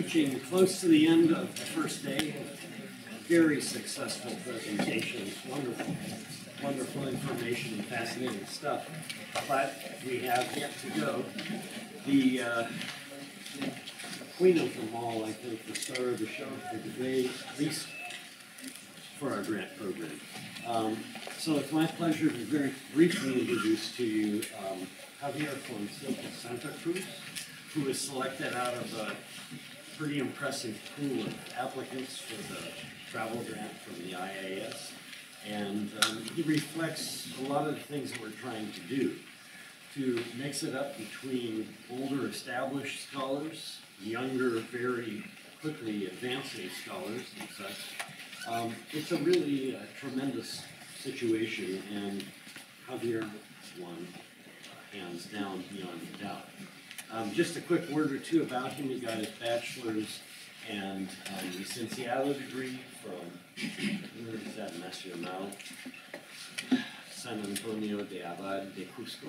reaching close to the end of the first day. Very successful presentation, wonderful, wonderful information and fascinating stuff. But we have yet to go. The queen of them all, I think, the star of the show for the day, at least for our grant program. So it's my pleasure to very briefly introduce to you Javier Fonseca Santa Cruz, who was selected out of a pretty impressive pool of applicants for the travel grant from the IAS. And he reflects a lot of the things that we're trying to do to mix it up between older established scholars, younger, very quickly advancing scholars and such. It's a really tremendous situation, and Javier won hands down beyond a doubt. Just a quick word or two about him. He got his bachelor's and licenciado degree from Universidad Nacional San Antonio de Abad de Cusco.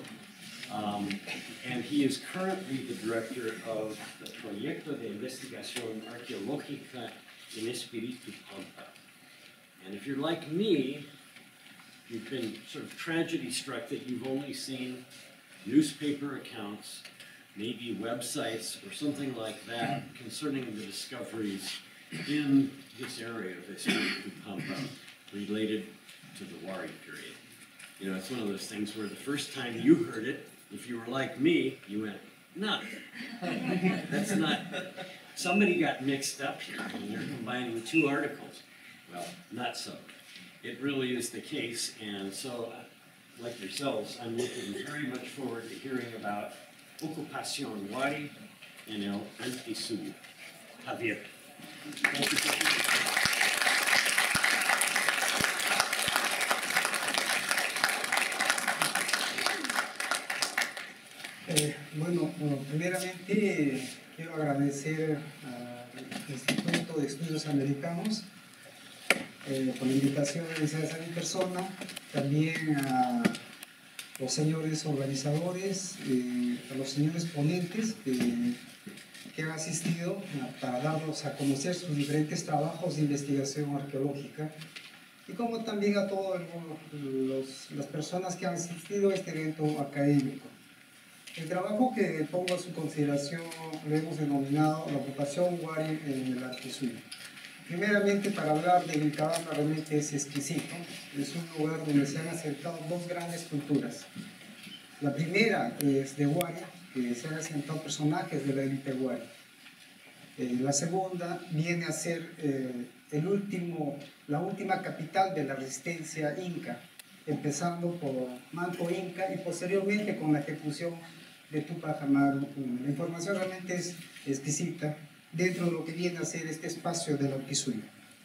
And he is currently the director of the Proyecto de Investigación Arqueológica en Espíritu Pampa. And if you're like me, you've been sort of tragedy struck that you've only seen newspaper accounts, maybe websites or something like that concerning the discoveries in this area of Espiritu Pampa related to the Wari period. You know, it's one of those things where the first time you heard it, if you were like me, you went, no, that's not, somebody got mixed up here and you're combining two articles. Well, not so. It really is the case, and so, like yourselves, I'm looking very much forward to hearing about Ocupación Wari en el Antisuyo. Javier. Thank you for Bueno, primeramente quiero agradecer al Instituto de Estudios Americanos por la invitación realizada a mi persona, también a los señores organizadores, a los señores ponentes que han asistido para darnos a conocer sus diferentes trabajos de investigación arqueológica, y como también a todas las personas que han asistido a este evento académico. El trabajo que pongo a su consideración lo hemos denominado la ocupación Wari en el Antisuyo. Primeramente, para hablar de Vilcabamba, realmente es exquisito. Es un lugar donde se han asentado dos grandes culturas. La primera es de Wari, que se han asentado personajes de la élite Wari. La segunda viene a ser la última capital de la resistencia inca, empezando por Manco Inca y posteriormente con la ejecución de Túpac Amaru. La información realmente es exquisita dentro de lo que viene a ser este espacio del Antisuyo.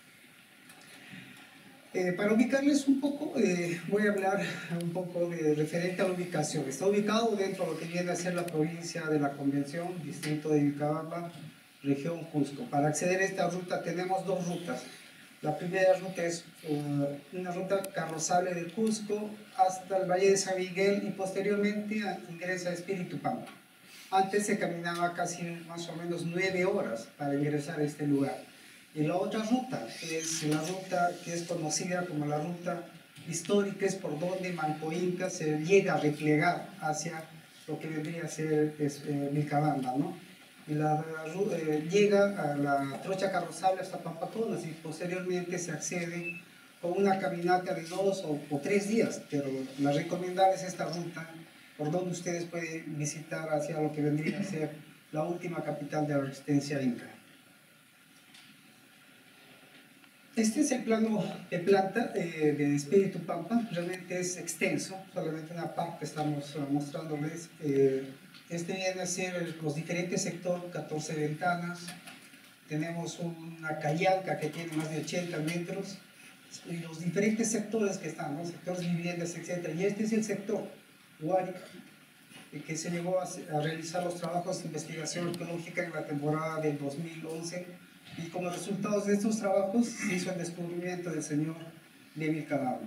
Para ubicarles un poco, voy a hablar un poco de referente a la ubicación. Está ubicado dentro de lo que viene a ser la provincia de la Convención, distrito de Vilcabamba, región Cusco. Para acceder a esta ruta tenemos dos rutas. La primera ruta es una ruta carrozable del Cusco hasta el Valle de San Miguel y posteriormente ingresa a Espiritu Pampa. Antes se caminaba casi más o menos 9 horas para ingresar a este lugar. Y la otra ruta es la ruta que es conocida como la ruta histórica, es por donde Manco Inca se llega a replegar hacia lo que vendría a ser Vilcabamba, ¿no? Y llega a la trocha carrozable hasta Pampaconas y posteriormente se accede con una caminata de 2 o 3 días, pero la recomendable es esta ruta por donde ustedes pueden visitar hacia lo que vendría a ser la última capital de la resistencia inca. Este es el plano de planta de Espiritu Pampa. Realmente es extenso, solamente una parte estamos mostrándoles. Este viene a ser los diferentes sectores, 14 ventanas. Tenemos una callanca que tiene más de 80 metros. Y los diferentes sectores que están, ¿no? Sectores viviendas, etc. Y este es el sector Wari, que se llevó a realizar los trabajos de investigación arqueológica en la temporada del 2011, y como resultado de estos trabajos se hizo el descubrimiento del señor de Vilcabamba.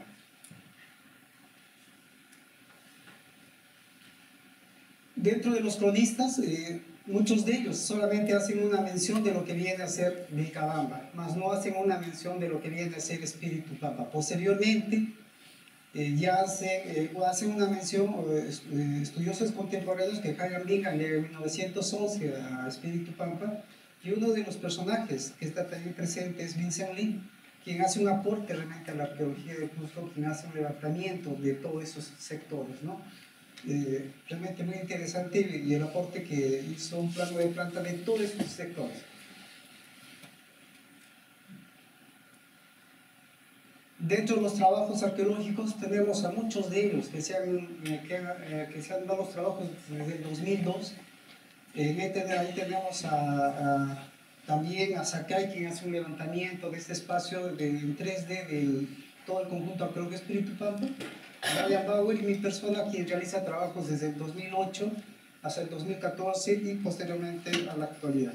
Dentro de los cronistas muchos de ellos solamente hacen una mención de lo que viene a ser Vilcabamba, mas no hacen una mención de lo que viene a ser Espíritu Pampa. Posteriormente, hacen una mención, estudiosos contemporáneos, que Hiram Bingham en 1911 a Espíritu Pampa, y uno de los personajes que está también presente es Vincent Lee, quien hace un aporte realmente a la arqueología de Cusco, quien hace un levantamiento de todos esos sectores, ¿no? Realmente muy interesante, y el aporte que hizo un plano de planta de todos esos sectores. Dentro de los trabajos arqueológicos tenemos a muchos de ellos que se han dado los trabajos desde el 2002. Ahí tenemos también a Sakai, quien hace un levantamiento de este espacio en 3D de todo el conjunto arqueológico Espíritu Pampa. Brian Bauer y mi persona, quien realiza trabajos desde el 2008 hasta el 2014 y posteriormente a la actualidad.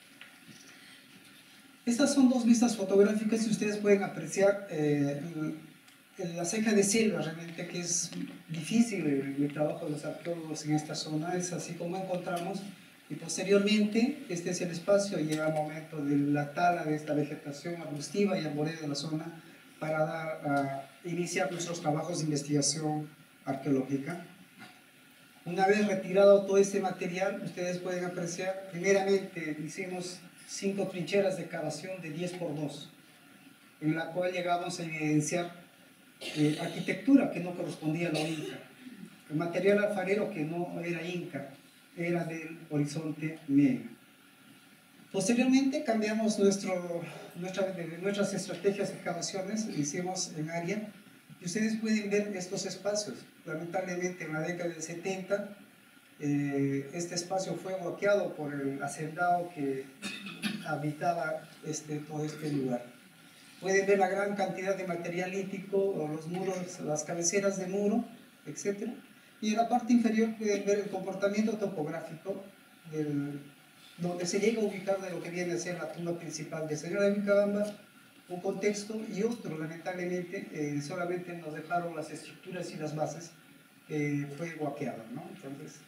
Estas son dos vistas fotográficas y ustedes pueden apreciar la ceja de selva, realmente, que es difícil el trabajo de los arqueólogos en esta zona, es así como encontramos. Y posteriormente, este es el espacio, llega el momento de la tala de esta vegetación arbustiva y arborea de la zona para iniciar nuestros trabajos de investigación arqueológica. Una vez retirado todo este material, ustedes pueden apreciar, primeramente hicimos 5 trincheras de excavación de 10 por 2, en la cual llegamos a evidenciar arquitectura que no correspondía a lo inca, el material alfarero que no era inca, era del horizonte medio. Posteriormente cambiamos nuestras estrategias de excavaciones, hicimos en área, y ustedes pueden ver estos espacios. Lamentablemente en la década del 70 este espacio fue bloqueado por el hacendado que habitaba todo este lugar. Pueden ver la gran cantidad de material lítico, los muros, las cabeceras de muro, etc. Y en la parte inferior pueden ver el comportamiento topográfico donde se llega a ubicar de lo que viene a ser la tumba principal de Señora de Vilcabamba, un contexto y otro. Lamentablemente solamente nos dejaron las estructuras y las bases, fue bloqueado, ¿no? Entonces,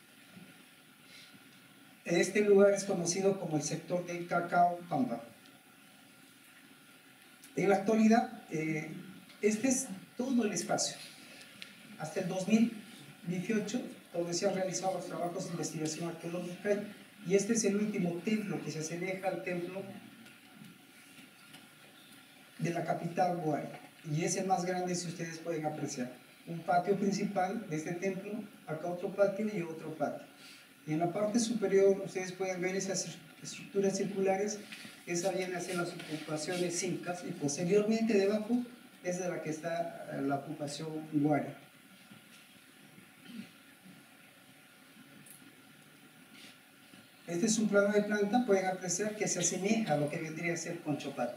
este lugar es conocido como el sector del Cacao Pampa. En la actualidad, este es todo el espacio. Hasta el 2018, donde se han realizado los trabajos de investigación arqueológica, y este es el último templo que se asemeja al templo de la capital Huari, y es el más grande, si ustedes pueden apreciar. Un patio principal de este templo, acá otro patio y otro patio. Y en la parte superior ustedes pueden ver esas estructuras circulares. Esa viene a ser las ocupaciones incas, y posteriormente debajo es de la que está la ocupación Huari. Este es un plano de planta, pueden apreciar que se asemeja a lo que vendría a ser Conchopata.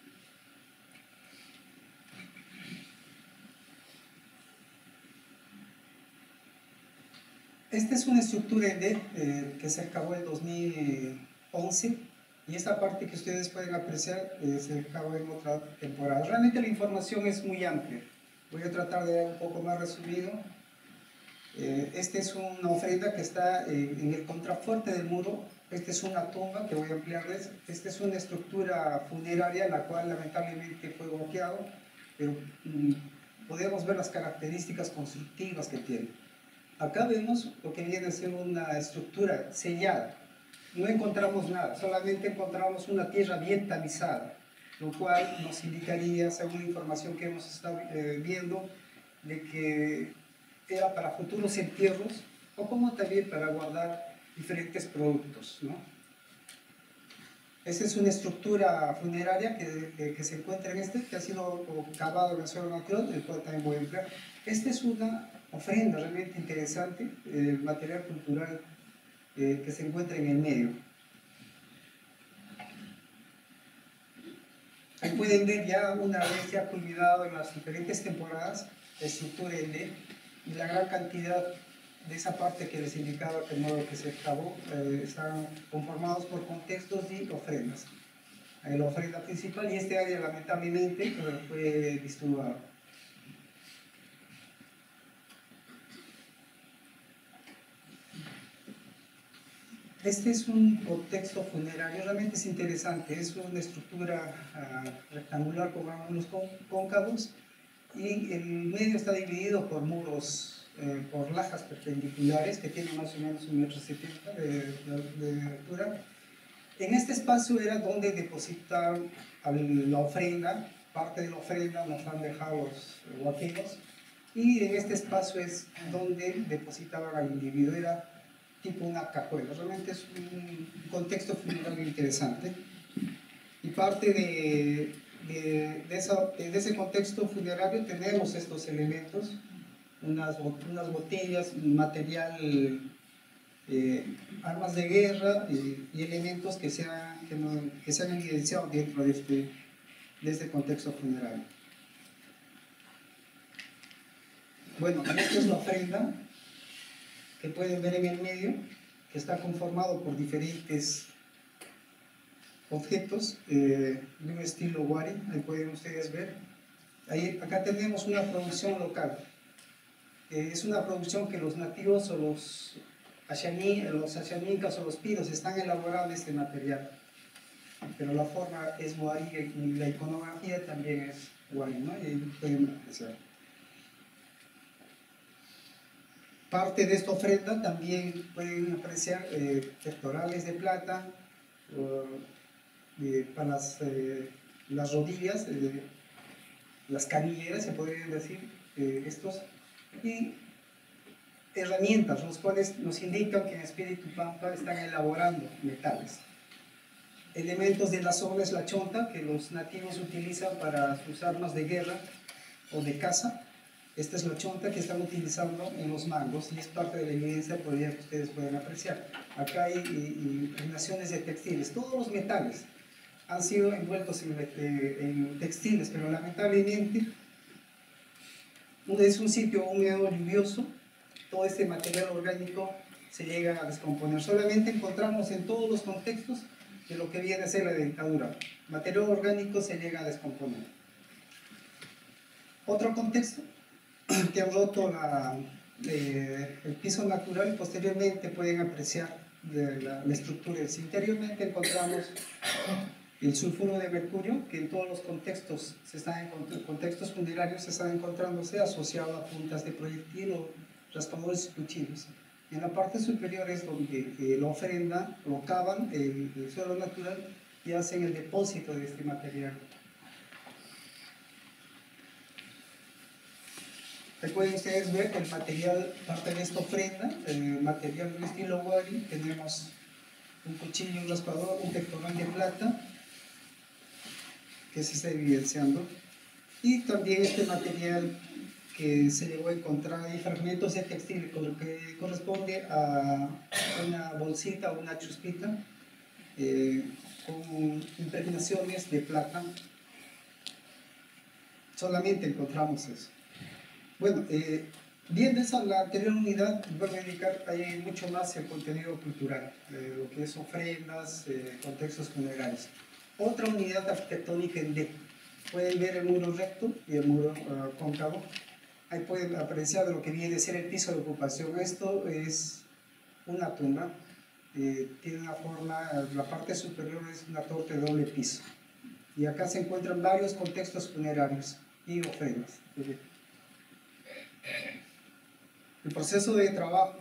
Esta es una estructura que se acabó en 2011, y esta parte que ustedes pueden apreciar se acabó en otra temporada. Realmente la información es muy amplia, voy a tratar de dar un poco más resumido. Esta es una ofrenda que está en el contrafuerte del muro. Esta es una tumba que voy a ampliarles. Esta es una estructura funeraria, la cual lamentablemente fue bloqueado, pero podemos ver las características constructivas que tiene. Acá vemos lo que viene a ser una estructura sellada. No encontramos nada, solamente encontramos una tierra bien tamizada, lo cual nos indicaría, según la información que hemos estado viendo, de que era para futuros entierros, o como también para guardar diferentes productos, ¿no? Esta es una estructura funeraria que se encuentra en que ha sido cavado en el suelo natural, el cual también voy a emplear. Esta es una ofrenda realmente interesante, el material cultural que se encuentra en el medio. Ahí pueden ver ya, una vez ya culminado en las diferentes temporadas, la estructura y la gran cantidad de esa parte que les indicaba que el modo que se excavó están conformados por contextos y ofrendas. La ofrenda principal, y este área lamentablemente fue distribuido. Este es un contexto funerario, realmente es interesante, es una estructura rectangular con ángulos cóncavos y el medio está dividido por muros, por lajas perpendiculares que tienen más o menos 1,70 m de altura. En este espacio era donde depositaban la ofrenda, parte de la ofrenda la han dejado los huaquinos, y en este espacio es donde depositaban al individuo, era tipo una cajuela. Realmente es un contexto funerario interesante. Y parte de ese contexto funerario tenemos estos elementos, unas botellas, material, armas de guerra y elementos que se han evidenciado dentro de este contexto funerario. Bueno, esta es la ofrenda que pueden ver en el medio, que está conformado por diferentes objetos de un estilo wari, ahí pueden ustedes ver. Acá tenemos una producción local. Es una producción que los nativos o los ashaninkas o los piros están elaborando este material. Pero la forma es wari y la iconografía también es wari, ¿no? Y ahí pueden apreciar. Parte de esta ofrenda también pueden apreciar pectorales de plata para las rodillas, las canilleras, se podrían decir, estos, y herramientas, los cuales nos indican que en Espíritu Pampa están elaborando metales. Elementos de la zona es la chonta, que los nativos utilizan para sus armas de guerra o de caza. Esta es la chonta que están utilizando en los mangos y es parte de la evidencia que ustedes pueden apreciar. Acá hay impregnaciones de textiles. Todos los metales han sido envueltos en textiles, pero lamentablemente es un sitio húmedo, lluvioso. Todo este material orgánico se llega a descomponer. Solamente encontramos en todos los contextos de lo que viene a ser la dictadura. Material orgánico se llega a descomponer. Otro contexto, que han roto el piso natural y posteriormente pueden apreciar la estructura. Interiormente encontramos el sulfuro de mercurio, que en todos los contextos contextos funerarios se están encontrándose asociado a puntas de proyectil o raspadores y cuchillos. En la parte superior es donde la ofrenda lo cavan el suelo natural y hacen el depósito de este material. Ahí pueden ustedes ver el material, parte de esta ofrenda, el material del estilo wari. Tenemos un cuchillo, un raspador, un pectoral de plata que se está evidenciando, y también este material que se llegó a encontrar ahí, fragmentos de textil, que corresponde a una bolsita o una chuspita con impregnaciones de plata. Solamente encontramos eso. Bueno, viendo la anterior unidad, voy a dedicar ahí mucho más el contenido cultural, lo que es ofrendas, contextos funerarios. Otra unidad arquitectónica en D. Pueden ver el muro recto y el muro cóncavo. Ahí pueden apreciar lo que viene a ser el piso de ocupación. Esto es una tumba. Tiene una forma, la parte superior es una torre de doble piso. Y acá se encuentran varios contextos funerarios y ofrendas. El proceso de trabajo.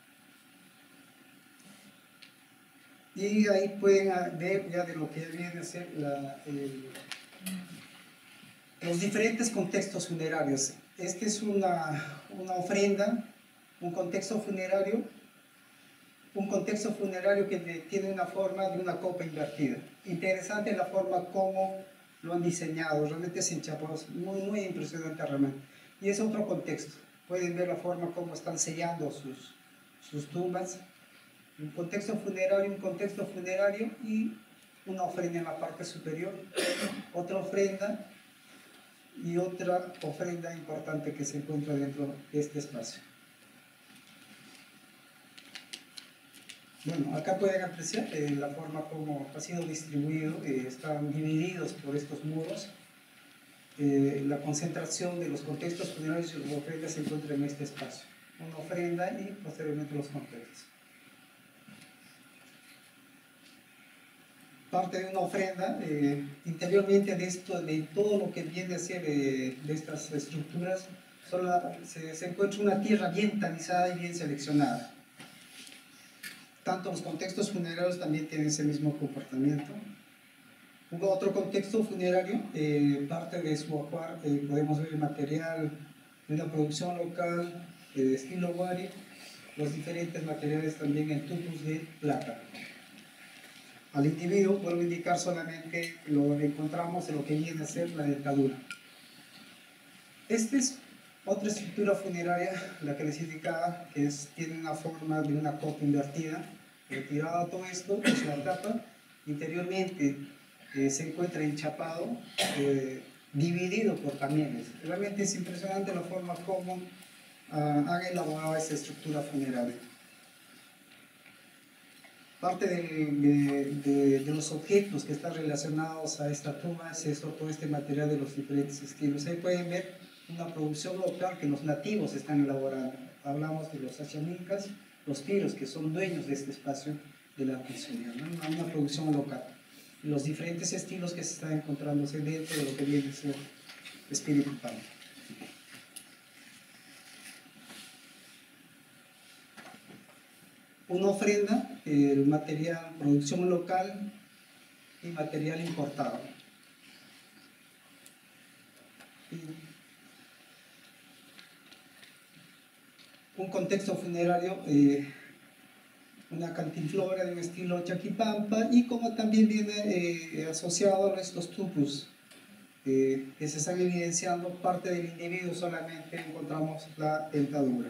Y ahí pueden ver ya de lo que viene a ser los diferentes contextos funerarios. Este es una ofrenda, un contexto funerario que tiene una forma de una copa invertida. Interesante la forma como lo han diseñado, realmente es enchapado, muy, muy impresionante realmente. Y es otro contexto. Pueden ver la forma como están sellando sus tumbas. Un contexto funerario y una ofrenda en la parte superior, otra ofrenda y otra ofrenda importante que se encuentra dentro de este espacio. Bueno, acá pueden apreciar la forma como ha sido distribuido, están divididos por estos muros. La concentración de los contextos funerarios y las ofrendas se encuentra en este espacio. Una ofrenda y posteriormente los contextos. parte de una ofrenda. Interiormente de esto, de todo lo que viene a ser de estas estructuras, se encuentra una tierra bien tamizada y bien seleccionada. Tanto los contextos funerarios también tienen ese mismo comportamiento. Otro contexto funerario, parte de su ajuar, podemos ver el material de una producción local, estilo Wari, los diferentes materiales también en tubos de plata. Al individuo, vuelvo a indicar solamente lo que encontramos en lo que viene a ser la dentadura. Esta es otra estructura funeraria, la que les indicaba, que tiene una forma de una copa invertida. Retirado todo esto, es la tapa. Interiormente se encuentra enchapado, dividido por camiones. Realmente es impresionante la forma como han elaborado esta estructura funeraria. Parte de los objetos que están relacionados a esta tumba es todo este material de los diferentes estilos. Ahí pueden ver una producción local que los nativos están elaborando. Hablamos de los achamincas, los piros, que son dueños de este espacio de la Amazonía, ¿no? Una producción local. Los diferentes estilos que se están encontrándose dentro de lo que viene a ser Espíritu Pampa. Una ofrenda, el material, producción local y material importado. Un contexto funerario, una cantinflora de un estilo Chaquipampa, y como también viene asociado a estos tupus que se están evidenciando parte del individuo, solamente encontramos la dentadura.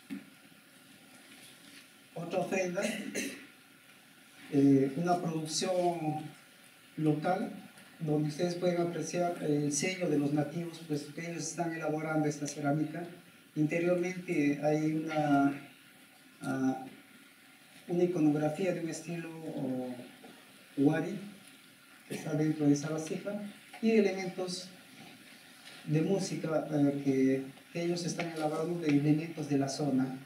Otra ofrenda, una producción local, donde ustedes pueden apreciar el sello de los nativos, pues que ellos están elaborando esta cerámica. Interiormente hay una iconografía de un estilo Wari, que está dentro de esa vasija, y elementos de música que ellos están elaborando de elementos de la zona.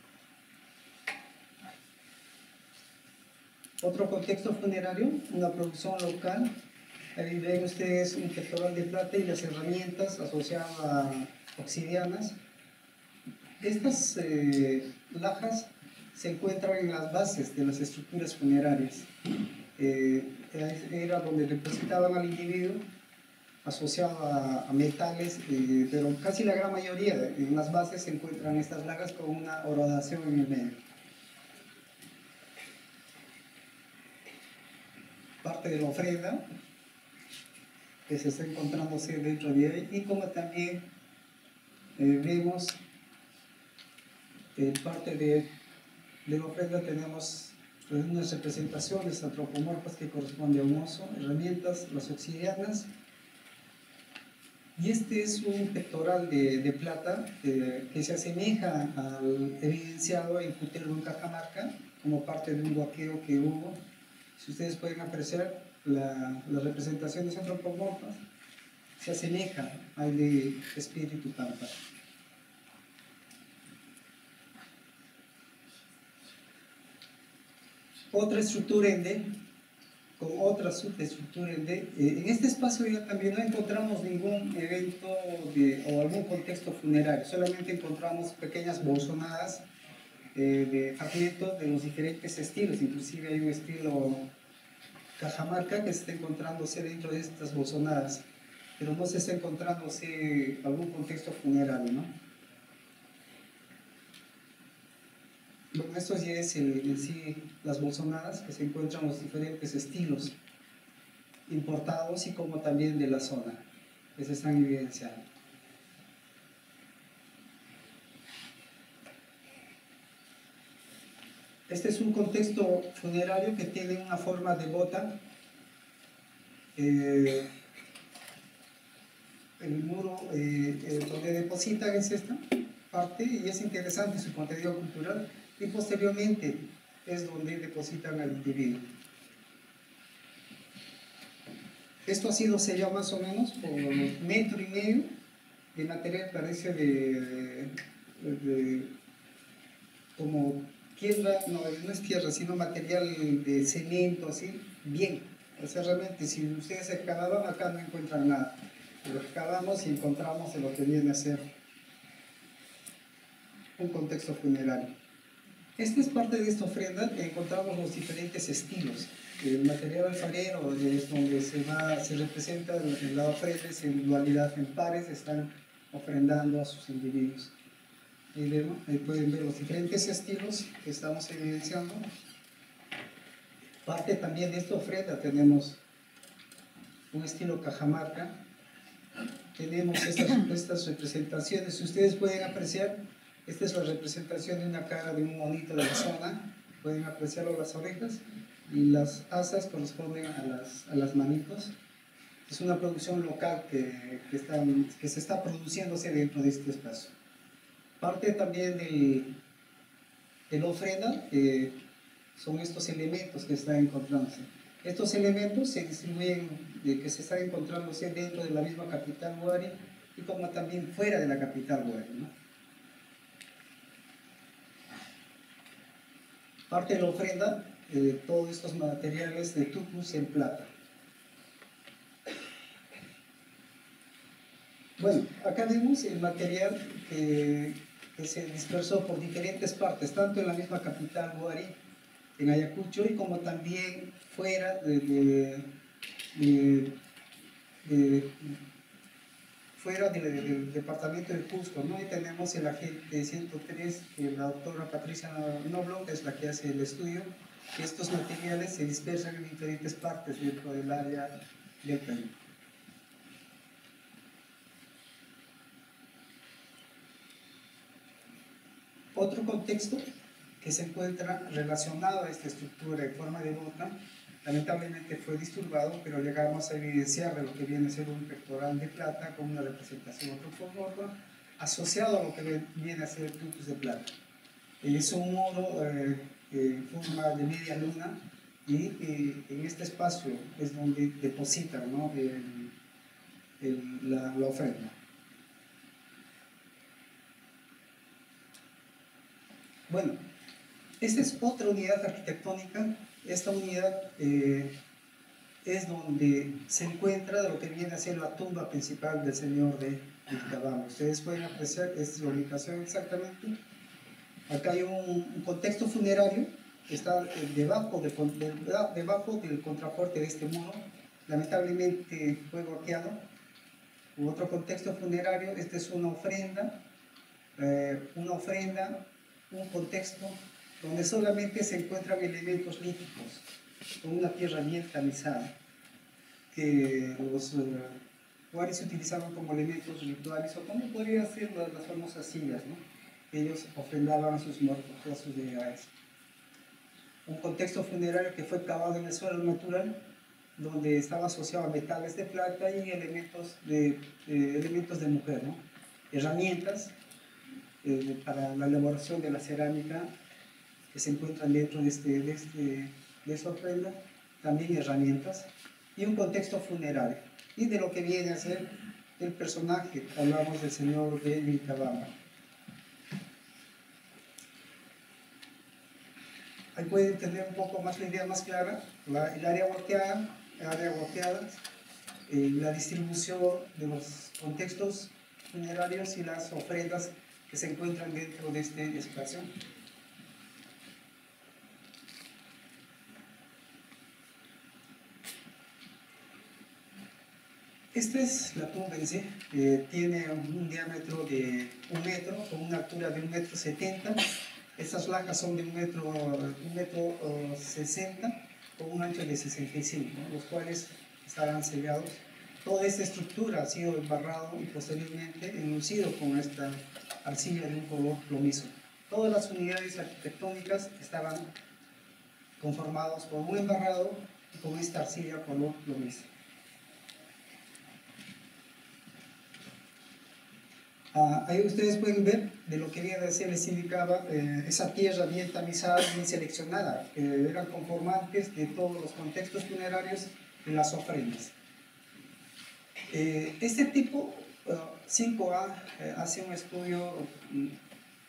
Otro contexto funerario, una producción local. Ahí ven ustedes un pectoral de plata y las herramientas asociadas a obsidianas. Estas lajas se encuentran en las bases de las estructuras funerarias. Era donde depositaban al individuo asociado a metales, pero casi la gran mayoría en las bases se encuentran estas lajas con una horadación en el medio. Parte de la ofrenda que se está encontrándose dentro de ahí, y como también vemos parte de la ofrenda tenemos unas representaciones antropomorfas que corresponden a un oso, herramientas, las obsidianas, y este es un pectoral de plata que se asemeja al evidenciado en Cutervo, en Cajamarca, como parte de un huaqueo que hubo. Si ustedes pueden apreciar las representaciones antropomorfas, se asemeja al de Espíritu Pampa. Otra estructura en D, con otra subestructura en D. En este espacio ya también no encontramos ningún evento o algún contexto funerario, solamente encontramos pequeñas bolsonadas de fragmentos de los diferentes estilos. Inclusive hay un estilo Cajamarca que se está encontrándose dentro de estas bolsonadas, pero no se está encontrándose algún contexto funerario, ¿no? Bueno, esto ya es en sí las bolsonadas, que se encuentran los diferentes estilos importados y como también de la zona, que se están evidenciando. Este es un contexto funerario que tiene una forma de bota. El muro donde depositan es esta parte, y es interesante su contenido cultural, y posteriormente es donde depositan al individuo. Esto ha sido sellado más o menos por 1,5 metros de material, parece como tierra, no es tierra, sino material de cemento, así, bien O sea, realmente, si ustedes excavaban, acá no encuentran nada. Pero excavamos y encontramos de lo que viene a ser un contexto funerario. Esta es parte de esta ofrenda que encontramos los diferentes estilos. El material alfarero es donde se representa la ofrenda en dualidad, en pares, están ofrendando a sus individuos. Ahí pueden ver los diferentes estilos que estamos evidenciando. Parte también de esta ofrenda tenemos un estilo cajamarca. Tenemos estas representaciones, si ustedes pueden apreciar, esta es la representación de una cara de un monito de la zona, pueden apreciarlo las orejas, y las asas corresponden a las manitos. Es una producción local que se está produciéndose dentro de este espacio. Parte también de la ofrenda son estos elementos que están encontrándose. Estos elementos se distribuyen, que se están encontrándose dentro de la misma capital Huari y como también fuera de la capital Huari, ¿no? Parte de la ofrenda, todos estos materiales de tucus en plata. Bueno, acá vemos el material que se dispersó por diferentes partes, tanto en la misma capital Huari, en Ayacucho, y como también fuera fuera del departamento de Cusco, ¿no? Y tenemos el agente 103, la doctora Patricia Noblo, es la que hace el estudio, que estos materiales se dispersan en diferentes partes dentro del área del Perú. Otro contexto que se encuentra relacionado a esta estructura en forma de bota, lamentablemente fue disturbado, pero llegamos a evidenciar lo que viene a ser un pectoral de plata con una representación antropomorfa asociado a lo que viene a ser tucus de plata. Es un oro en forma de media luna y en este espacio es donde depositan, ¿no? la ofrenda. Bueno, esta es otra unidad arquitectónica. Esta unidad es donde se encuentra lo que viene a ser la tumba principal del señor de Vilcabamba. Ustedes pueden apreciar, esta es la ubicación exactamente. Acá hay un contexto funerario que está debajo del contrafuerte de este muro. Lamentablemente fue bloqueado. Otro contexto funerario, esta es una ofrenda, un contexto donde solamente se encuentran elementos líticos, con una tierra bien tamizada, que los huaris utilizaban como elementos rituales, o como podrían ser las famosas sillas, ¿no? Ellos ofrendaban a sus muertos, a sus deidades. Un contexto funerario que fue cavado en el suelo natural, donde estaba asociado a metales de plata y elementos de mujer, ¿no? Herramientas para la elaboración de la cerámica que se encuentran dentro de esta ofrenda, también herramientas, y un contexto funerario, y de lo que viene a ser el personaje, hablamos del señor de Vilcabamba. Ahí pueden tener un poco más la idea más clara, el área volteada, la distribución de los contextos funerarios y las ofrendas que se encuentran dentro de este espacio. Esta es la tumba en sí, tiene un diámetro de 1 metro, con una altura de 1,70 m. Estas lajas son de 1,60 m, con un ancho de 65, ¿no? Los cuales estarán sellados. Toda esta estructura ha sido embarrado y posteriormente enlucido con esta arcilla de un color plomizo. Todas las unidades arquitectónicas estaban conformadas por un embarrado y con esta arcilla color plomizo. Ahí ustedes pueden ver de lo que viene a ser, les indicaba, esa tierra bien tamizada, bien seleccionada, eran conformantes de todos los contextos funerarios y las ofrendas. Este tipo 5A hace un estudio,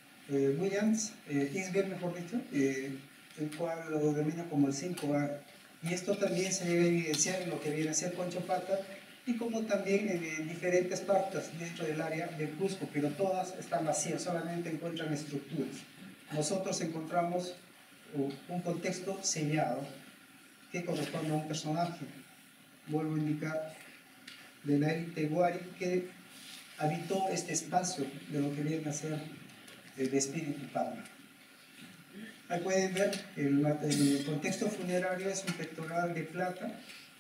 Williams, Isbert mejor dicho, el cual lo denomina como el 5A Y esto también se debe evidenciar en lo que viene a ser Concho Pata y como también en diferentes partes dentro del área de Cusco, pero todas están vacías, solamente encuentran estructuras. Nosotros encontramos un contexto sellado que corresponde a un personaje, vuelvo a indicar, de la élite Wari que habitó este espacio de lo que viene a ser de Espíritu Palma. Ahí pueden ver el contexto funerario es un pectoral de plata,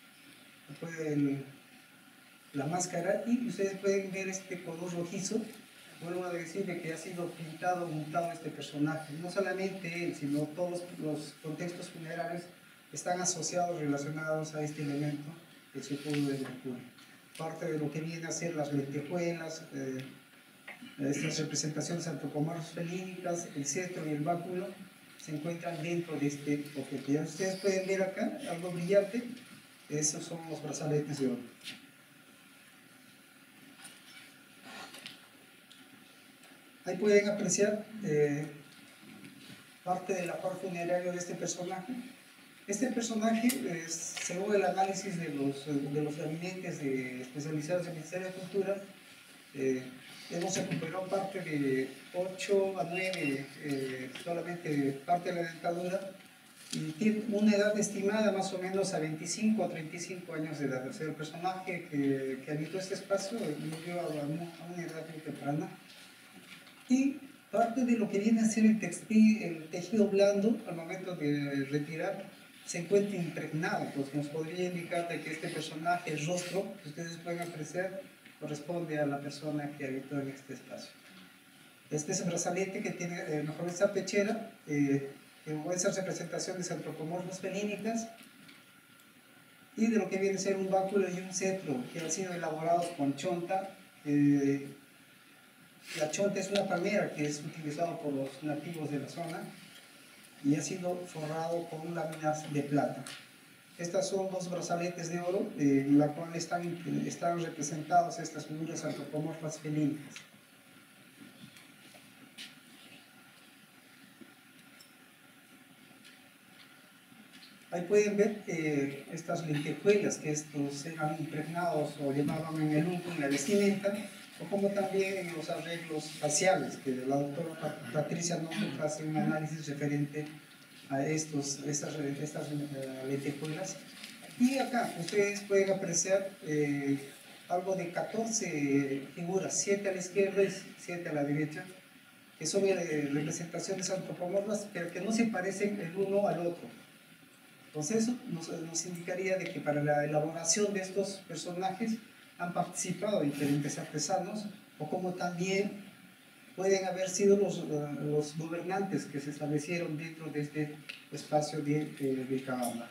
la máscara, y ustedes pueden ver este color rojizo. Vuelvo a decir que ha sido pintado, montado este personaje. No solamente él, sino todos los contextos funerarios están asociados, relacionados a este elemento, el sulfuro de mercurio. Parte de lo que viene a ser las lentejuelas, estas representaciones antropomorfas felínicas, el cetro y el báculo, se encuentran dentro de este objeto. Ya ustedes pueden ver acá algo brillante, esos son los brazaletes de oro. Ahí pueden apreciar parte del ajuar funerario de este personaje. Este personaje, según el análisis de los gabinetes especializados en Ministerio de Cultura, hemos recuperado parte de 8 a 9, solamente parte de la dentadura, y tiene una edad estimada más o menos a 25 a 35 años de edad. O sea, el personaje que habitó este espacio murió a una edad muy temprana. Y parte de lo que viene a ser el tejido blando, al momento de retirar, se encuentra impregnado, pues nos podría indicar de que este personaje, el rostro, que ustedes pueden apreciar, corresponde a la persona que habitó en este espacio. Este es el brazalete que tiene, mejor esta pechera, o esas representaciones antropomorfas felínicas, y de lo que viene a ser un báculo y un cetro, que han sido elaborados con chonta. La chonta es una palmera que es utilizada por los nativos de la zona y ha sido forrado con láminas de plata. Estas son dos brazaletes de oro, en la cual están representadas estas figuras antropomorfas felínicas. Ahí pueden ver estas lentejuelas, que estos eran impregnados o llevaban en el unco, en la vestimenta, o como también en los arreglos faciales, que la doctora Patricia Nomuc hace un análisis referente a estas lentejuelas. Y acá ustedes pueden apreciar algo de 14 figuras, 7 a la izquierda y 7 a la derecha, que son representaciones antropomorfas, pero que no se parecen el uno al otro. Entonces eso nos indicaría de que para la elaboración de estos personajes han participado diferentes artesanos, o como también pueden haber sido los gobernantes que se establecieron dentro de este espacio de Vilcabamba.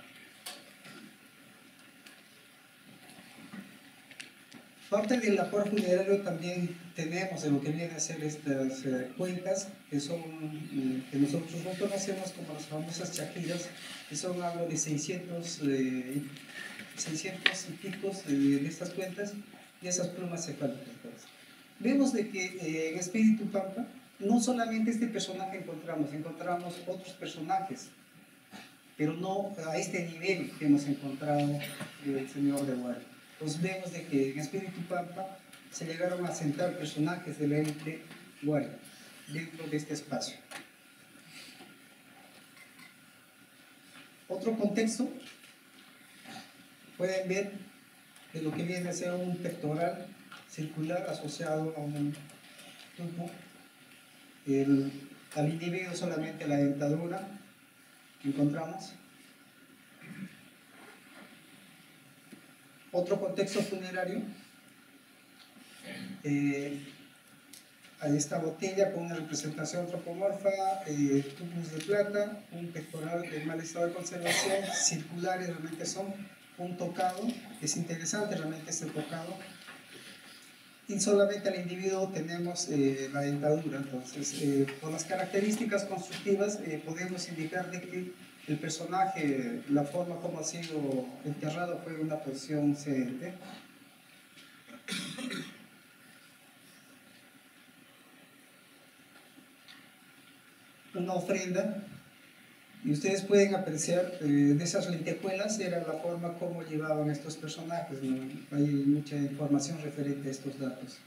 Parte del ajuar funerario también tenemos en lo que viene a ser estas cuencas, que nosotros no conocemos como las famosas chaquiras, que son algo de 600 y picos de estas cuentas, y esas plumas cefálicas. Vemos de que en Espíritu Pampa no solamente este personaje encontramos otros personajes, pero no a este nivel que hemos encontrado el señor de Wari. Entonces vemos de que en Espíritu Pampa se llegaron a sentar personajes de la élite Wari dentro de este espacio. Otro contexto, pueden ver de lo que viene a ser un pectoral circular asociado a un tubo. Al individuo solamente la dentadura encontramos. Otro contexto funerario, hay esta botella con una representación antropomorfa, tubos de plata, un pectoral en mal estado de conservación, circulares realmente son, un tocado, es interesante realmente este tocado, y solamente al individuo tenemos la dentadura. Entonces, por las características constructivas podemos indicar de que el personaje, la forma como ha sido enterrado fue en una posición sedente. Una ofrenda Y ustedes pueden apreciar de esas lentejuelas era la forma como llevaban estos personajes, ¿no? Hay mucha información referente a estos datos.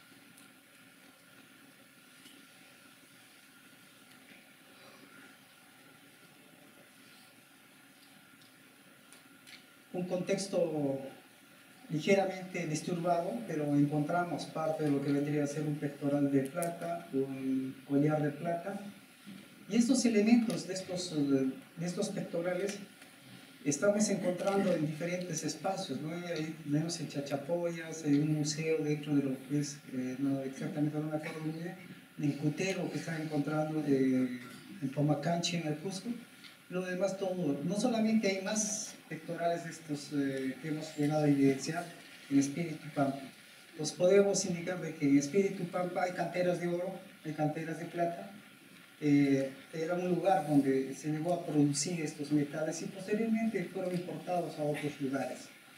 Un contexto ligeramente disturbado, pero encontramos parte de lo que vendría a ser un pectoral de plata, un collar de plata. Y estos elementos de estos pectorales estamos encontrando en diferentes espacios, ¿no? Ahí tenemos en Chachapoyas, en un museo dentro de lo que es, no exactamente no me acuerdo muy bien, en Cutero, que están encontrando en Pomacanchi, en el Cusco. Lo demás todo, no solamente hay más pectorales de estos que hemos llegado a evidenciar en Espíritu Pampa. Pues podemos indicar de que en Espíritu Pampa hay canteras de oro, hay canteras de plata. Era un lugar donde se llegó a producir estos metales y posteriormente fueron importados a otros lugares.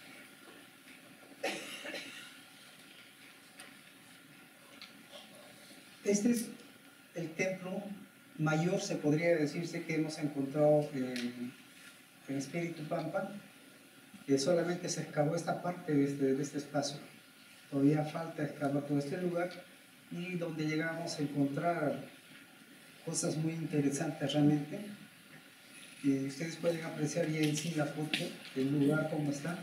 Este es el templo mayor, se podría decirse, que hemos encontrado en Espíritu Pampa. Solamente se excavó esta parte de este espacio. Todavía falta excavar todo este lugar y donde llegamos a encontrar cosas muy interesantes realmente. Ustedes pueden apreciar ya en sí la foto del lugar como está.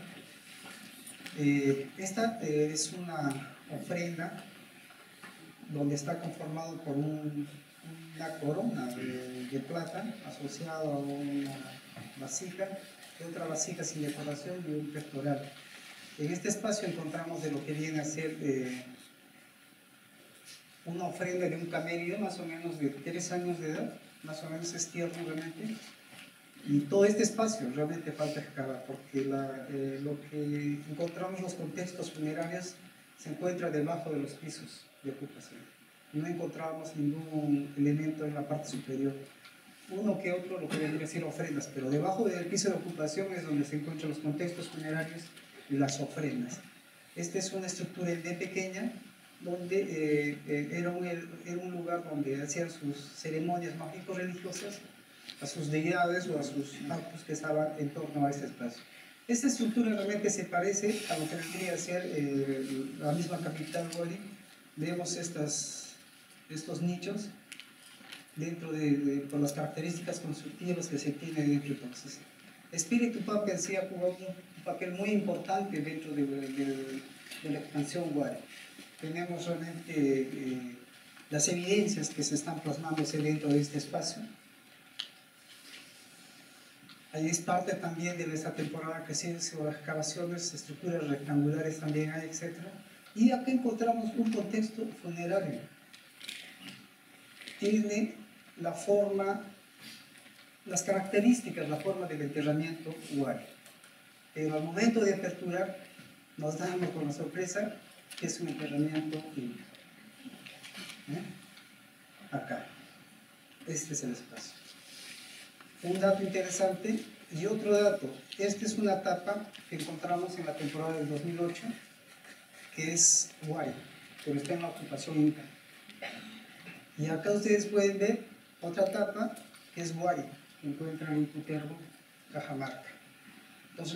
Esta es una ofrenda donde está conformado por una corona de plata asociada a una vasija, y otra vasija sin decoración y un pectoral. En este espacio encontramos de lo que viene a ser una ofrenda de un camello más o menos de 3 años de edad, más o menos es tierno realmente. Y todo este espacio realmente falta excavar, porque lo que encontramos en los contextos funerarios se encuentra debajo de los pisos de ocupación. No encontramos ningún elemento en la parte superior. Uno que otro lo que vendría a ser ofrendas, pero debajo del piso de ocupación es donde se encuentran los contextos funerarios y las ofrendas. Esta es una estructura de pequeña, donde era un lugar donde hacían sus ceremonias mágico-religiosas a sus deidades o a sus actos que estaban en torno a este espacio. Esta estructura realmente se parece a lo que vendría a ser la misma capital Wari. Vemos estos nichos dentro por las características constructivas que se tiene dentro. Entonces, Espíritu Pampa en sí ha jugado un papel muy importante dentro de la expansión Wari. Tenemos realmente las evidencias que se están plasmándose dentro de este espacio. Ahí es parte también de esta temporada que se hizo las excavaciones, estructuras rectangulares también hay, etc. Y aquí encontramos un contexto funerario. Tiene la forma, las características, la forma del enterramiento Wari. Pero al momento de aperturar, nos damos con la sorpresa que es un enterramiento inca. Acá. Este es el espacio. Un dato interesante y otro dato. Esta es una tapa que encontramos en la temporada del 2008, que es Wari, pero está en la ocupación inca. Y acá ustedes pueden ver otra tapa que es Wari, que encuentran en Cutervo, Cajamarca. Entonces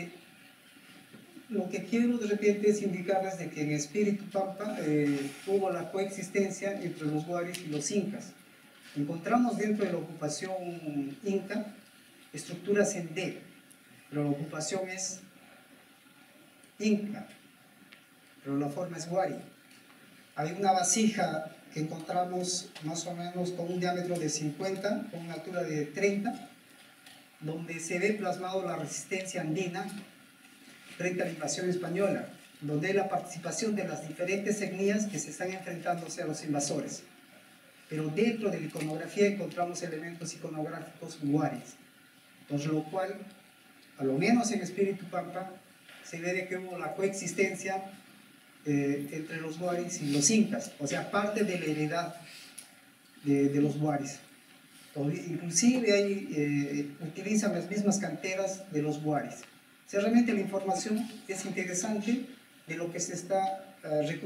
lo que quiero de repente es indicarles de que en Espíritu Pampa hubo la coexistencia entre los Waris y los incas. Encontramos dentro de la ocupación inca estructuras en D, pero la ocupación es inca, pero la forma es Wari. Hay una vasija que encontramos más o menos con un diámetro de 50, con una altura de 30, donde se ve plasmado la resistencia andina frente a la invasión española, donde hay la participación de las diferentes etnias que se están enfrentándose a los invasores. Pero dentro de la iconografía encontramos elementos iconográficos waris, entonces lo cual, a lo menos en Espíritu Pampa, se ve de que hubo la coexistencia entre los waris y los incas, o sea, parte de la heredad de los waris. Inclusive ahí utilizan las mismas canteras de los waris. O sea, realmente la información es interesante de lo que se está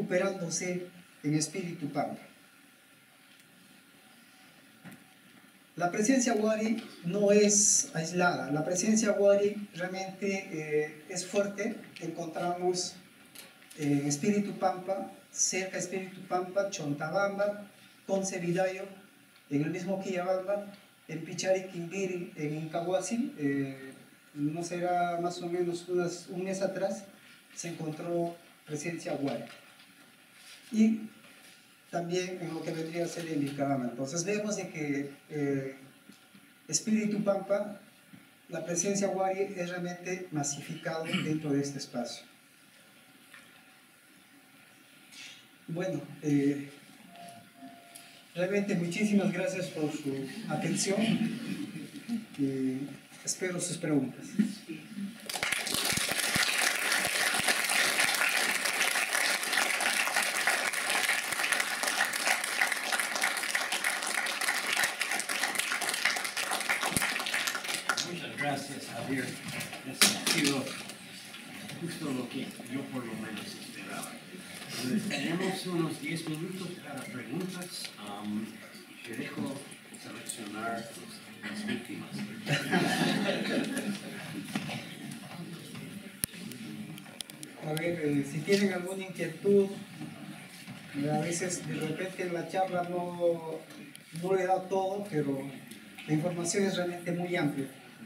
recuperándose en Espíritu Pampa. La presencia Wari no es aislada, la presencia Wari realmente es fuerte. Encontramos en Espíritu Pampa, cerca de Espíritu Pampa, Chontabamba, Concevidayo, en el mismo Quillabamba, en Pichari, Quimbiri, en Incahuasi, no será más o menos un mes atrás, se encontró presencia Wari. Y también en lo que vendría a ser en Vilcabamba. Entonces vemos de que Espíritu Pampa, la presencia Wari es realmente masificado dentro de este espacio. Bueno, realmente muchísimas gracias por su atención y espero sus preguntas. Muchas gracias, Javier. Eso ha sido justo lo que yo por lo menos esperaba. Tenemos unos 10 minutos para preguntas. Te dejo seleccionar las últimas. A ver, si tienen alguna inquietud, a veces de repente en la charla no le da todo, pero la información es realmente muy amplia.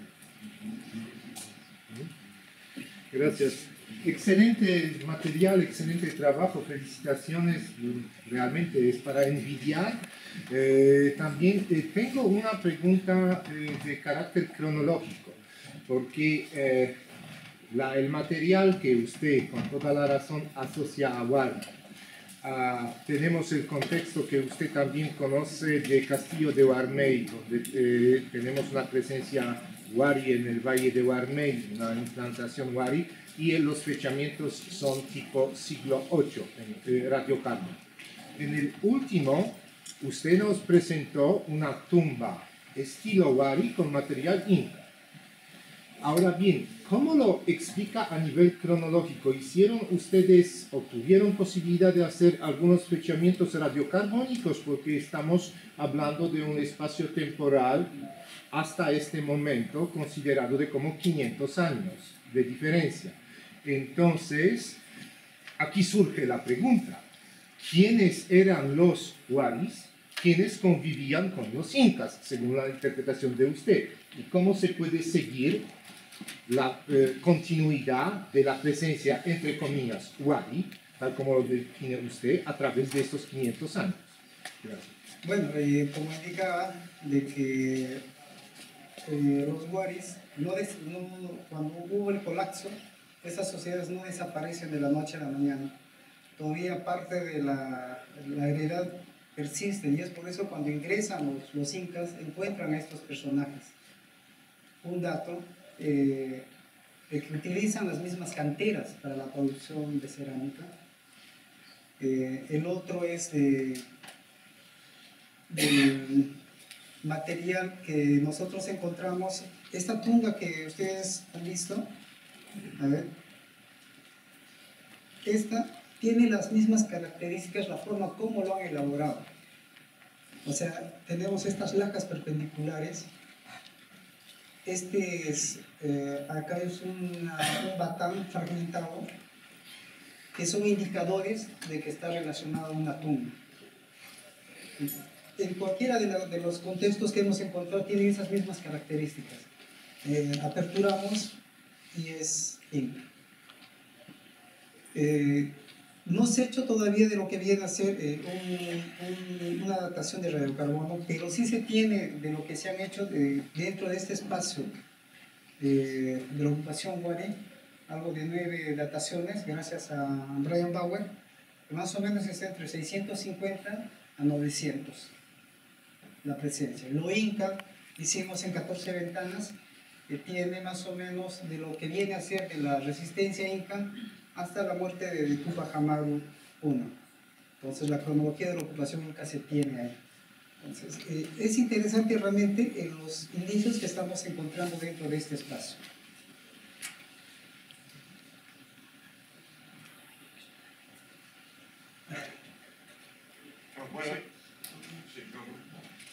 Gracias. Excelente material, excelente trabajo, felicitaciones, realmente es para envidiar. También tengo una pregunta de carácter cronológico, porque el material que usted, con toda la razón, asocia a Wari. Tenemos el contexto que usted también conoce de Castillo de Huarmey, donde tenemos una presencia Wari en el Valle de Huarmey, una implantación Wari, y los fechamientos son tipo siglo VIII, en Radio Carmen. En el último, usted nos presentó una tumba estilo Wari con material inca. Ahora bien, ¿cómo lo explica a nivel cronológico? ¿Hicieron ustedes o tuvieron posibilidad de hacer algunos fechamientos radiocarbónicos? Porque estamos hablando de un espacio temporal hasta este momento considerado de como 500 años de diferencia. Entonces, aquí surge la pregunta: ¿quiénes eran los Waris? ¿Quiénes convivían con los incas, según la interpretación de usted? ¿Y cómo se puede seguir la continuidad de la presencia, entre comillas, Wari, tal como lo define usted, a través de estos 500 años? Gracias. Bueno, como indicaba, de que los Waris, cuando hubo el colapso, esas sociedades no desaparecen de la noche a la mañana. Todavía parte de la heredad persiste, y es por eso cuando ingresan los incas encuentran a estos personajes. Un dato, que utilizan las mismas canteras para la producción de cerámica. El otro es del material que nosotros encontramos. Esta tumba que ustedes han visto, a ver, esta tiene las mismas características, la forma como lo han elaborado. O sea, tenemos estas lajas perpendiculares. Acá es un batán fragmentado, que son indicadores de que está relacionado a una tumba. En cualquiera de los contextos que hemos encontrado tienen esas mismas características. Aperturamos y es inca. No se ha hecho todavía de lo que viene a ser una datación de radiocarbono, pero sí se tiene de lo que se han hecho dentro de este espacio de la ocupación Wari, algo de 9 dataciones, gracias a Brian Bauer, que más o menos está entre 650 a 900 la presencia. Lo inca hicimos en 14 ventanas, que tiene más o menos de lo que viene a ser de la resistencia inca hasta la muerte de Tupac Amaru I. Entonces la cronología de la ocupación inca se tiene ahí. Entonces es interesante realmente en los indicios que estamos encontrando dentro de este espacio.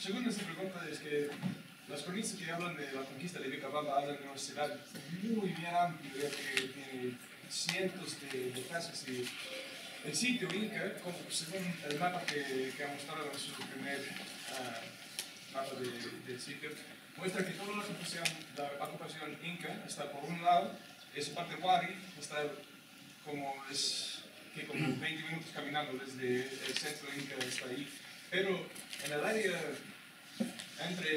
segunda pregunta es que las crónicas que hablan de la conquista de Vilcabamba hablan de una ciudad muy bien amplia que tiene cientos de casas y el sitio Inca, como según el mapa que ha mostrado en su primer mapa del sitio, muestra que toda la ocupación Inca está por un lado, esa parte Huari está como 20 minutos caminando desde el centro Inca hasta ahí, pero en el área entre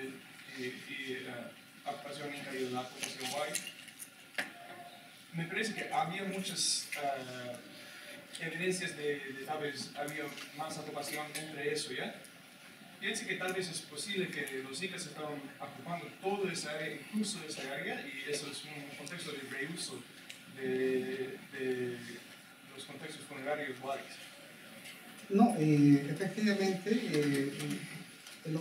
ocupación Inca y la ocupación Huari, me parece que había muchas evidencias de tal vez había más ocupación entre eso, ¿ya? Piense que tal vez es posible que los incas estaban ocupando toda esa área, incluso esa área, y eso es un contexto de reuso de los contextos funerarios huaris. No, efectivamente, la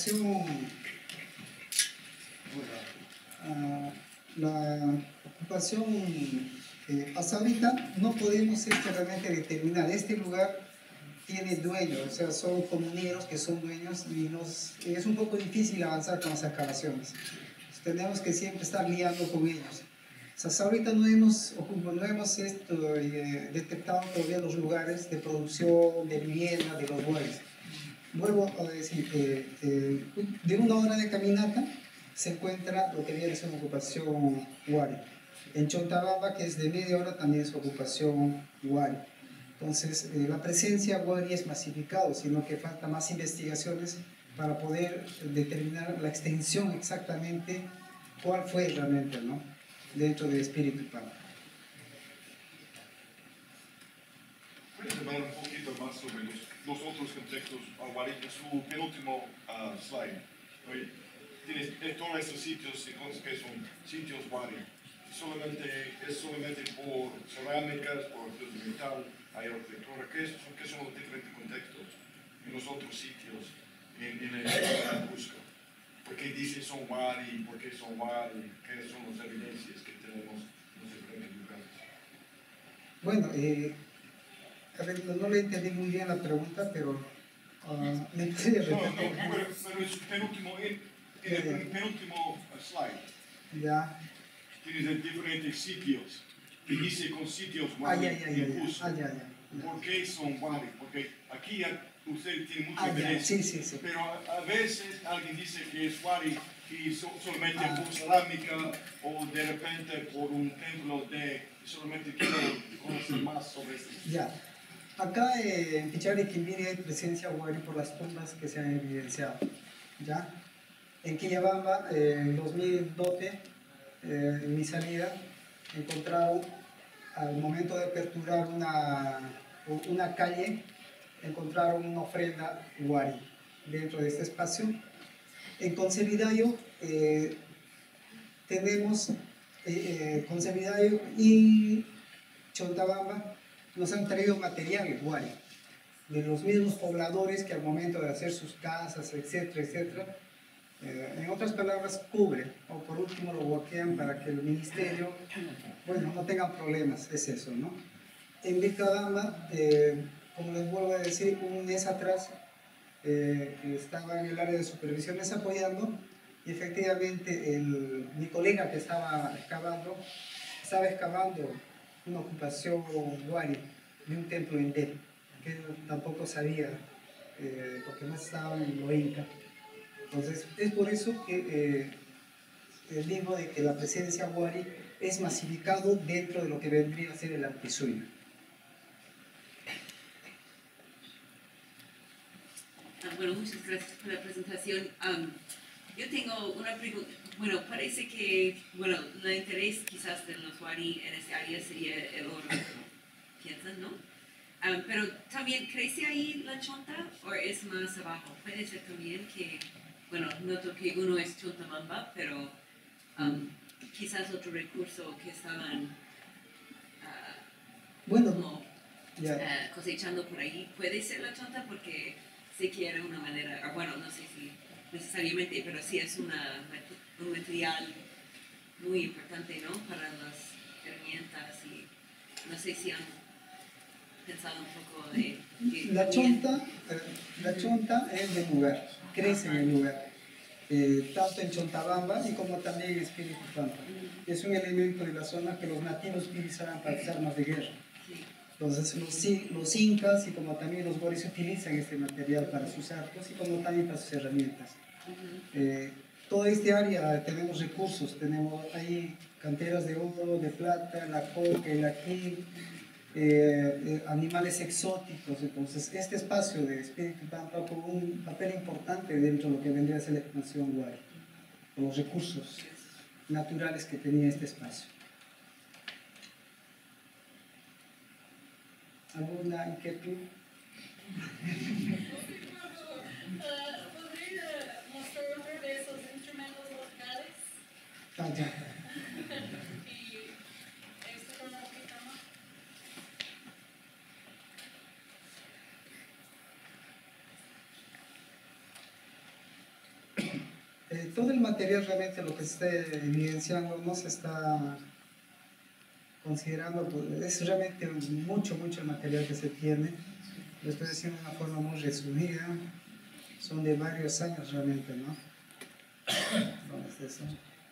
ocupación hasta ahorita no podemos realmente determinar. Este lugar tiene dueños, o sea, son comuneros que son dueños y es un poco difícil avanzar con las excavaciones. Tenemos que siempre estar liando con ellos. O sea, hasta ahorita no hemos detectado todavía los lugares de producción, de vivienda, de los huaris. Vuelvo a decir, de una hora de caminata se encuentra lo que viene a ser una ocupación huari. En Chontabamba, que es de media hora, también es ocupación huari. Entonces, la presencia huari es masificada, sino que falta más investigaciones para poder determinar la extensión exactamente, cuál fue realmente, ¿no?, dentro del Espíritu Pampa. ¿Puedes hablar un poquito más sobre los otros contextos huari en su penúltimo slide? Tienes todos estos sitios que son sitios huari. Es solamente por cerámicas, por piezas de metal, hay arquitectura. ¿Qué son los diferentes contextos en los otros sitios en el Cusco? ¿Por qué dice son huari? ¿Por qué son huari? ¿Qué son las evidencias que tenemos en los diferentes lugares? Bueno, a ver, no le entendí muy bien la pregunta, pero me puede repetir. Pero es penúltimo, el penúltimo slide. Ya. Tienes diferentes sitios que dice con sitios huari en Cusco. ¿Por qué son huari? Porque aquí usted tiene mucha evidencia. Sí. Pero a veces alguien dice que es huari y solamente por cerámica o de repente por un templo solamente quiero conocer más sobre esto. Ya. Acá en Pichariquimbiri hay presencia huari por las tumbas que se han evidenciado. ¿Ya? En Quillabamba, en 2012, en mi salida, encontraron, al momento de aperturar una calle, encontraron una ofrenda huari dentro de este espacio. En Concebidayo tenemos Concebidayo y Chontabamba nos han traído material huari de los mismos pobladores que al momento de hacer sus casas, etcétera, en otras palabras, cubren o por último lo bloquean para que el ministerio, bueno, no tenga problemas, es eso, ¿no? En Vilcabamba, como les vuelvo a decir, un mes atrás estaba en el área de supervisiones apoyando y efectivamente mi colega que estaba excavando una ocupación huari de un templo hindú, que él tampoco sabía, porque no estaba en lo inca. Entonces, es por eso que digo de que la presencia huari es masificado dentro de lo que vendría a ser el Antisuyo. Bueno, muchas gracias por la presentación. Yo tengo una pregunta. Bueno, parece que, bueno, el interés quizás de los huari en esta área sería el oro, piensan, ¿no? Pero también, ¿crece ahí la chonta o es más abajo? Puede ser también que, bueno, noto que uno es Chontabamba, pero quizás otro recurso que estaban cosechando por ahí. Puede ser la chonta porque sé que era una manera, bueno, no sé si necesariamente, pero sí es un material muy importante, ¿no?, para las herramientas y no sé si han pensado un poco de que La chonta es del lugar, crece en el lugar, tanto en Chontabamba y como también en Espíritu Santo. Es un elemento de la zona que los nativos utilizaban para hacer armas de guerra. sí. Entonces los incas y como también los boris utilizan este material para sus arcos y como también para sus herramientas. Toda esta área tenemos recursos, tenemos ahí canteras de oro, de plata, la coca, el aquil, animales exóticos. Entonces este espacio de Espíritu Pampa jugó un papel importante dentro de lo que vendría a ser la expansión Guari, con los recursos naturales que tenía este espacio. ¿Alguna inquietud? ¿Podría mostrar otro de esos instrumentos locales? Ah, ya. Y esto con la guitarra. Todo el material realmente lo que se está evidenciando no se está considerando, pues, es realmente mucho el material que se tiene. Lo estoy diciendo de una forma muy resumida, son de varios años realmente, ¿no? ¿Dónde está eso?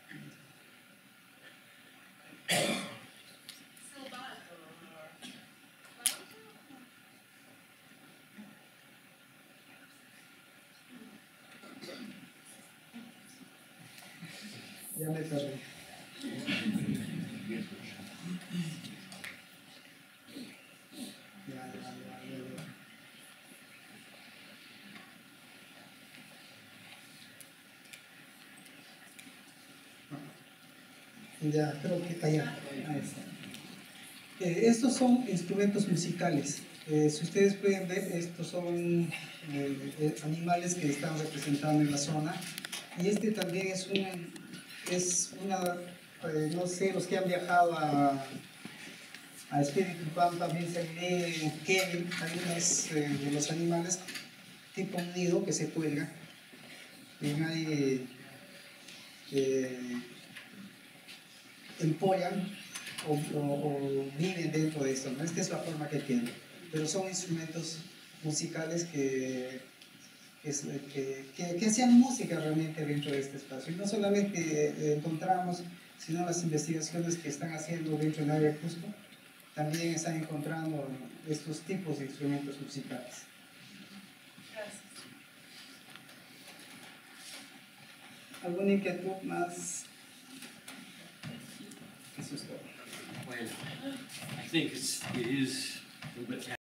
Silbato. Ya me perdí. Ya. Ya, creo que allá. Ahí está. Estos son instrumentos musicales. Si ustedes pueden ver, estos son animales que están representando en la zona. Y este también es una, no sé, los que han viajado a Espíritu Pampa, bien se ve Kevin, hay unos de los animales tipo un nido que se cuelga. Y ahí empollan o viven dentro de esto, ¿no? Esta es la forma que tienen, pero son instrumentos musicales que hacían música realmente dentro de este espacio. Y no solamente encontramos, sino las investigaciones que están haciendo dentro del área de Cusco, también están encontrando estos tipos de instrumentos musicales. Gracias. ¿Alguna inquietud más? Eso es todo. Well, I think it is a little bit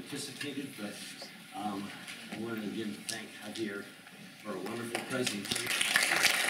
anticipated, but I want to again thank Javier for a wonderful presentation.